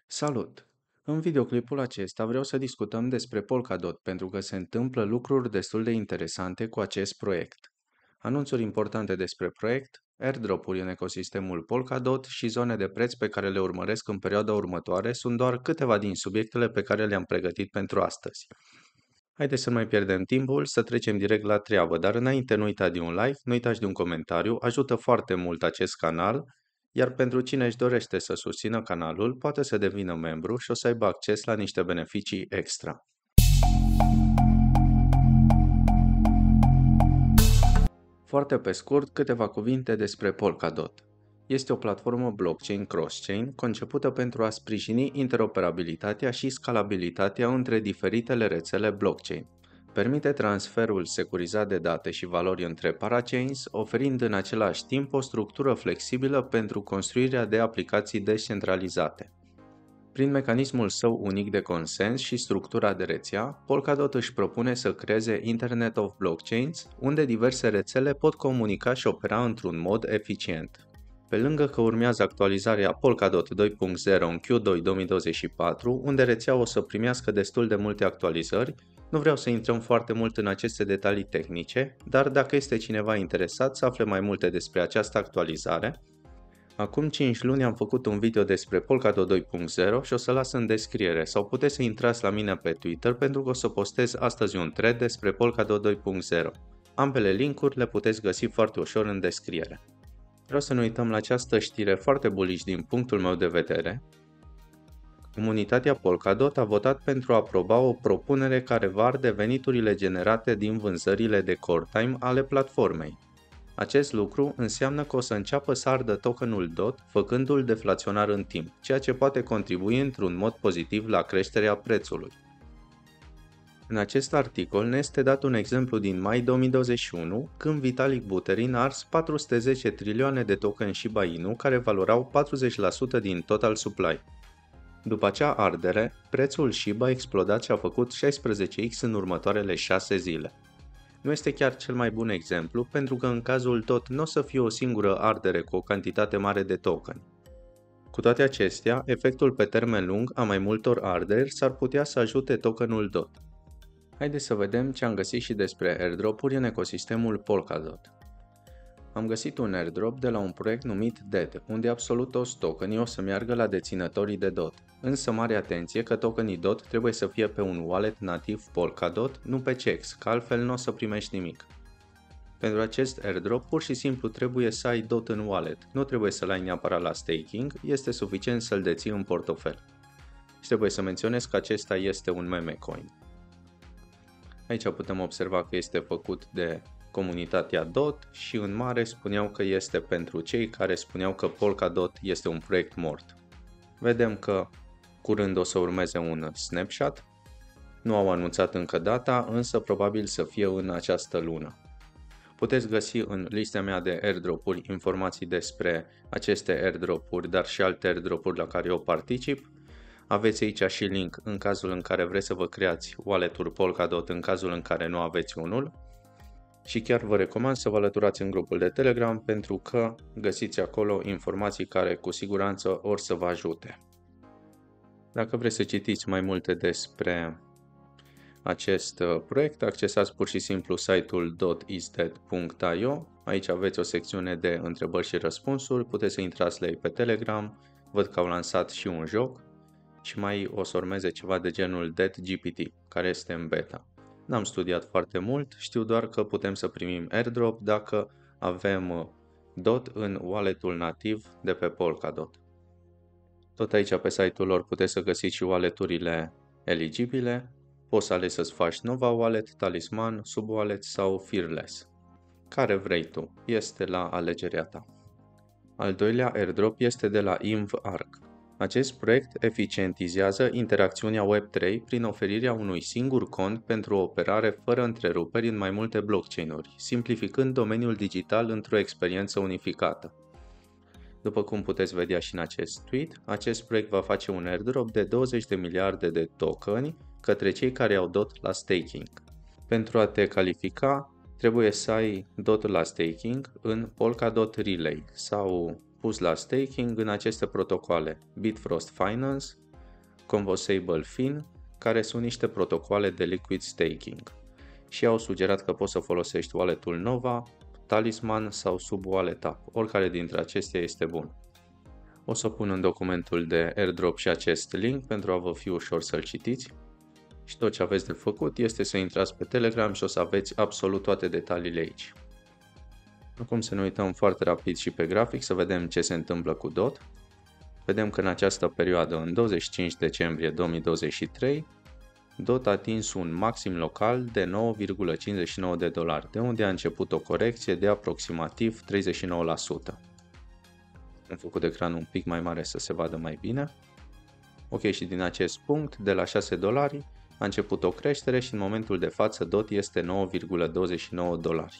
Salut! În videoclipul acesta vreau să discutăm despre Polkadot pentru că se întâmplă lucruri destul de interesante cu acest proiect. Anunțuri importante despre proiect, airdrop-uri în ecosistemul Polkadot și zone de preț pe care le urmăresc în perioada următoare sunt doar câteva din subiectele pe care le-am pregătit pentru astăzi. Haideți să nu mai pierdem timpul, să trecem direct la treabă, dar înainte nu uita de un like, nu uitați de un comentariu, ajută foarte mult acest canal, iar pentru cine își dorește să susțină canalul, poate să devină membru și o să aibă acces la niște beneficii extra. Foarte pe scurt, câteva cuvinte despre Polkadot. Este o platformă blockchain cross-chain concepută pentru a sprijini interoperabilitatea și scalabilitatea între diferitele rețele blockchain. Permite transferul securizat de date și valori între parachains, oferind în același timp o structură flexibilă pentru construirea de aplicații descentralizate. Prin mecanismul său unic de consens și structura de rețea, Polkadot își propune să creeze Internet of Blockchains, unde diverse rețele pot comunica și opera într-un mod eficient. Pe lângă că urmează actualizarea Polkadot 2.0 în Q2 2024, unde rețeaua o să primească destul de multe actualizări, nu vreau să intrăm foarte mult în aceste detalii tehnice, dar dacă este cineva interesat să afle mai multe despre această actualizare, acum 5 luni am făcut un video despre Polkadot 2.0 și o să las în descriere sau puteți să intrați la mine pe Twitter pentru că o să postez astăzi un thread despre Polkadot 2.0. Ambele linkuri le puteți găsi foarte ușor în descriere. Vreau să nu uităm la această știre foarte bullish din punctul meu de vedere. Comunitatea Polkadot a votat pentru a aproba o propunere care va arde veniturile generate din vânzările de core time ale platformei. Acest lucru înseamnă că o să înceapă să ardă tokenul DOT, făcându-l deflaționar în timp, ceea ce poate contribui într-un mod pozitiv la creșterea prețului. În acest articol ne este dat un exemplu din mai 2021, când Vitalik Buterin a ars 410 trilioane de token Shiba Inu, care valorau 40% din total supply. După acea ardere, prețul Shiba a explodat și a făcut 16x în următoarele 6 zile. Nu este chiar cel mai bun exemplu, pentru că în cazul DOT nu o să fie o singură ardere cu o cantitate mare de token. Cu toate acestea, efectul pe termen lung a mai multor arderi s-ar putea să ajute tokenul DOT. Haideți să vedem ce am găsit și despre airdrop-uri în ecosistemul Polkadot. Am găsit un airdrop de la un proiect numit DED, unde absolut toți tokenii o să meargă la deținătorii de DOT. Însă mare atenție că tokenii DOT trebuie să fie pe un wallet nativ Polkadot, nu pe CEX, că altfel nu o să primești nimic. Pentru acest airdrop pur și simplu trebuie să ai DOT în wallet, nu trebuie să-l ai neapărat la staking, este suficient să-l deții în portofel. Și trebuie să menționez că acesta este un meme coin. Aici putem observa că este făcut de comunitatea DOT și în mare spuneau că este pentru cei care spuneau că Polkadot este un proiect mort. Vedem că curând o să urmeze un snapshot. Nu au anunțat încă data, însă probabil să fie în această lună. Puteți găsi în lista mea de airdrop-uri informații despre aceste airdrop-uri, dar și alte airdrop-uri la care eu particip. Aveți aici și link în cazul în care vreți să vă creați wallet-uri Polkadot în cazul în care nu aveți unul. Și chiar vă recomand să vă alăturați în grupul de Telegram pentru că găsiți acolo informații care cu siguranță or să vă ajute. Dacă vreți să citiți mai multe despre acest proiect, accesați pur și simplu site-ul .isdead.io. Aici aveți o secțiune de întrebări și răspunsuri, puteți să intrați la ei pe Telegram, văd că au lansat și un joc și mai o să urmeze ceva de genul DeadGPT, care este în beta. N-am studiat foarte mult, știu doar că putem să primim airdrop dacă avem DOT în wallet-ul nativ de pe Polkadot. Tot aici pe site-ul lor puteți să găsiți și wallet-urile eligibile. Poți să alegi să-ți faci Nova Wallet, Talisman, Subwallet sau Fearless. Care vrei tu, este la alegerea ta. Al doilea airdrop este de la InvArc. Acest proiect eficientizează interacțiunea Web3 prin oferirea unui singur cont pentru o operare fără întreruperi în mai multe blockchain-uri, simplificând domeniul digital într-o experiență unificată. După cum puteți vedea și în acest tweet, acest proiect va face un airdrop de 20 de miliarde de tokeni către cei care au DOT la staking. Pentru a te califica, trebuie să ai DOT la staking în Polkadot Relay sau pus la staking în aceste protocoale Bifrost Finance, Conversable Fin, care sunt niște protocoale de liquid staking și au sugerat că poți să folosești wallet-ul Nova, Talisman sau Subwallet App, oricare dintre acestea este bun. O să pun în documentul de airdrop și acest link pentru a vă fi ușor să-l citiți și tot ce aveți de făcut este să intrați pe Telegram și o să aveți absolut toate detaliile aici. Acum să ne uităm foarte rapid și pe grafic să vedem ce se întâmplă cu DOT. Vedem că în această perioadă, în 25 decembrie 2023, DOT a atins un maxim local de 9,59 de dolari, de unde a început o corecție de aproximativ 39%. Am făcut ecranul un pic mai mare să se vadă mai bine. Ok, și din acest punct, de la 6 dolari, a început o creștere și în momentul de față DOT este 9,29 dolari.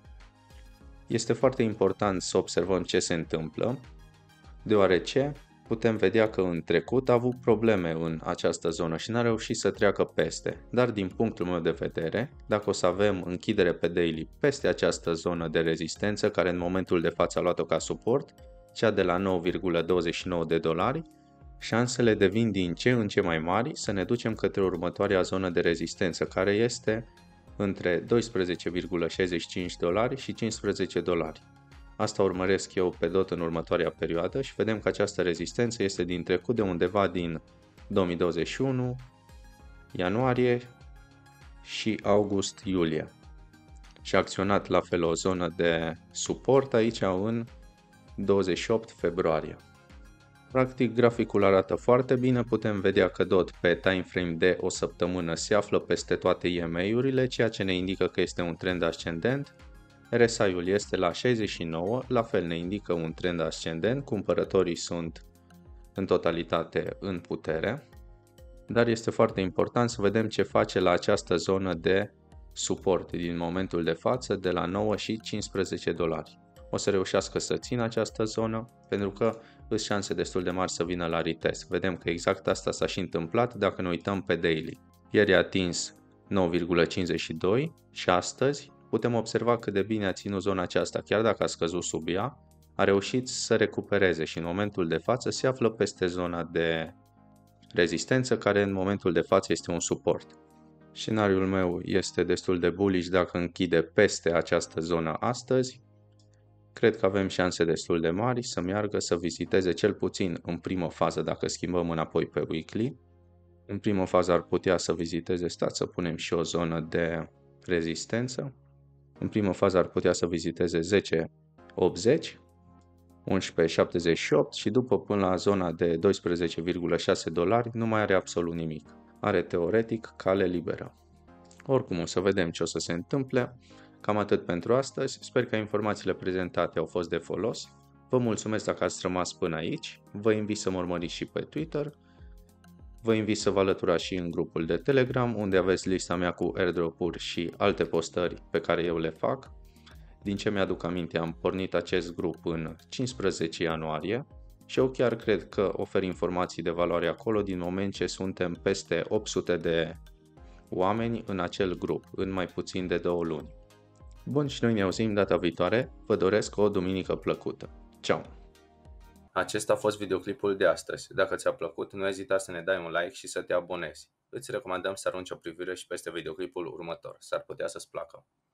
Este foarte important să observăm ce se întâmplă, deoarece putem vedea că în trecut a avut probleme în această zonă și n-a reușit să treacă peste, dar din punctul meu de vedere, dacă o să avem închidere pe daily peste această zonă de rezistență, care în momentul de față a luat-o ca suport, cea de la 9,29 de dolari, șansele devin din ce în ce mai mari să ne ducem către următoarea zonă de rezistență, care este între 12,65 dolari și 15 dolari. Asta urmăresc eu pe DOT în următoarea perioadă și vedem că această rezistență este din trecut de undeva din 2021, ianuarie și august-iulie. Și a acționat la fel o zonă de suport aici în 28 februarie. Practic, graficul arată foarte bine, putem vedea că DOT pe timeframe de o săptămână se află peste toate EMA-urile, ceea ce ne indică că este un trend ascendent. RSI-ul este la 69, la fel ne indică un trend ascendent, cumpărătorii sunt în totalitate în putere, dar este foarte important să vedem ce face la această zonă de suport din momentul de față de la 9 și 15 dolari. O să reușească să țină această zonă pentru că sunt șanse destul de mari să vină la retest. Vedem că exact asta s-a și întâmplat dacă ne uităm pe daily. Ieri a atins 9,52 și astăzi putem observa cât de bine a ținut zona aceasta, chiar dacă a scăzut sub ea, a reușit să recupereze și în momentul de față se află peste zona de rezistență, care în momentul de față este un suport. Scenariul meu este destul de bullish dacă închide peste această zonă astăzi. Cred că avem șanse destul de mari să meargă să viziteze cel puțin în primă fază dacă schimbăm înapoi pe weekly. În primă fază ar putea să viziteze, stați să punem și o zonă de rezistență. În primă fază ar putea să viziteze 10,80, 11,78 și după până la zona de 12,6 dolari nu mai are absolut nimic. Are teoretic cale liberă. Oricum o să vedem ce o să se întâmple. Cam atât pentru astăzi. Sper că informațiile prezentate au fost de folos. Vă mulțumesc dacă ați rămas până aici. Vă invit să mă urmăriți și pe Twitter. Vă invit să vă alăturați și în grupul de Telegram, unde aveți lista mea cu airdrop-uri și alte postări pe care eu le fac. Din ce mi-aduc aminte, am pornit acest grup în 15 ianuarie și eu chiar cred că ofer informații de valoare acolo din moment ce suntem peste 800 de oameni în acel grup, în mai puțin de 2 luni. Bun, și noi ne auzim data viitoare. Vă doresc o duminică plăcută. Ciao! Acesta a fost videoclipul de astăzi. Dacă ți-a plăcut, nu ezita să ne dai un like și să te abonezi. Îți recomandăm să arunci o privire și peste videoclipul următor. S-ar putea să-ți placă.